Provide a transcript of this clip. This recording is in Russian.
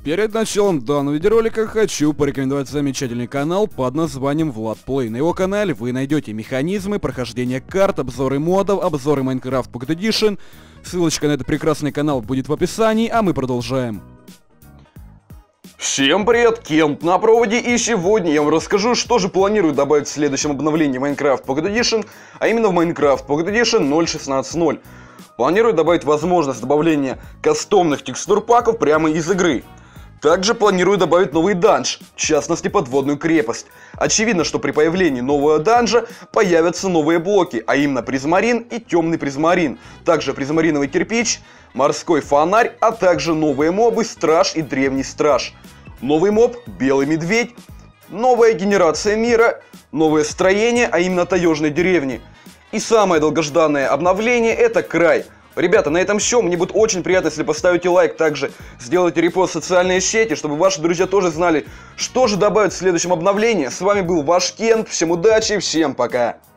Перед началом данного видеоролика хочу порекомендовать замечательный канал под названием VladPlay. На его канале вы найдете механизмы, прохождения карт, обзоры модов, обзоры Minecraft Pocket Edition. Ссылочка на этот прекрасный канал будет в описании, а мы продолжаем. Всем привет, Кент на проводе, и сегодня я вам расскажу, что же планирую добавить в следующем обновлении Minecraft Pocket Edition, а именно в Minecraft Pocket Edition 0.16.0. Планирую добавить возможность добавления кастомных текстур-паков прямо из игры. Также планирую добавить новый данж, в частности подводную крепость. Очевидно, что при появлении нового данжа появятся новые блоки, а именно призмарин и темный призмарин. Также призмариновый кирпич, морской фонарь, а также новые мобы страж и древний страж. Новый моб белый медведь, новая генерация мира, новое строение, а именно таежной деревни. И самое долгожданное обновление — это край. Ребята, на этом все. Мне будет очень приятно, если поставите лайк. Также сделайте репост в социальные сети, чтобы ваши друзья тоже знали, что же добавить в следующем обновлении. С вами был ваш Кент. Всем удачи, всем пока.